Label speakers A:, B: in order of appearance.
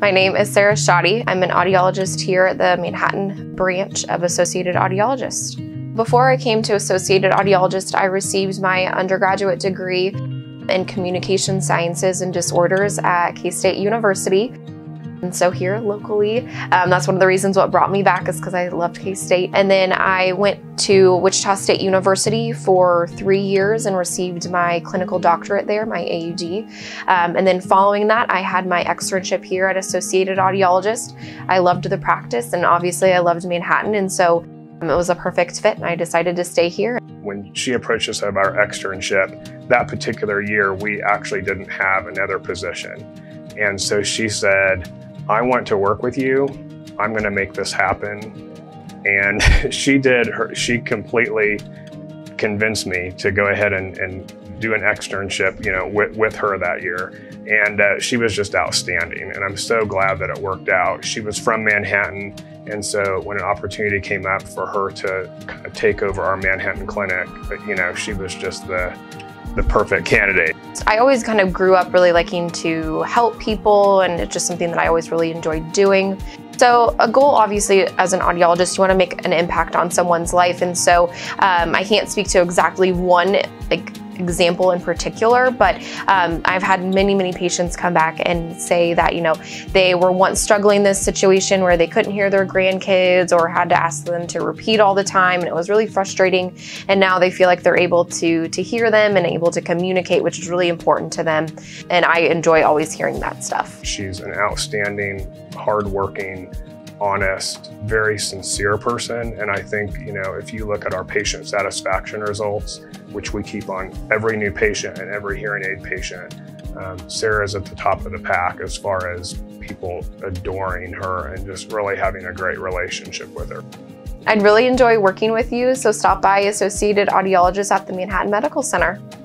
A: My name is Sarah Shoddy. I'm an audiologist here at the Manhattan branch of Associated Audiologists. Before I came to Associated Audiologist, I received my undergraduate degree in Communication Sciences and Disorders at K-State University. And so here locally, that's one of the reasons what brought me back is because I loved K-State. And then I went to Wichita State University for 3 years and received my clinical doctorate there, my AUD. And then following that, I had my externship here at Associated Audiologist. I loved the practice and obviously I loved Manhattan, and so it was a perfect fit and I decided to stay here.
B: When she approached us about our externship, that particular year, we actually didn't have another position. And so she said, I want to work with you. I'm going to make this happen. And she completely convinced me to go ahead and do an externship, with her that year. And she was just outstanding. And I'm so glad that it worked out. She was from Manhattan. And so when an opportunity came up for her to kind of take over our Manhattan clinic, she was just the perfect candidate.
A: I always kind of grew up really liking to help people, and it's just something that I always really enjoyed doing. So a goal, obviously, as an audiologist, you want to make an impact on someone's life. And so I can't speak to exactly one example in particular, but I've had many patients come back and say that, they were once struggling in this situation where they couldn't hear their grandkids or had to ask them to repeat all the time, and it was really frustrating. And now they feel like they're able to hear them and able to communicate, which is really important to them. And I enjoy always hearing that stuff.
B: She's an outstanding, hardworking, honest, very sincere person. And I think, if you look at our patient satisfaction results, which we keep on every new patient and every hearing aid patient, Sarah's at the top of the pack as far as people adoring her and just really having a great relationship with her.
A: I'd really enjoy working with you, so stop by Associated Audiologist at the Manhattan Medical Center.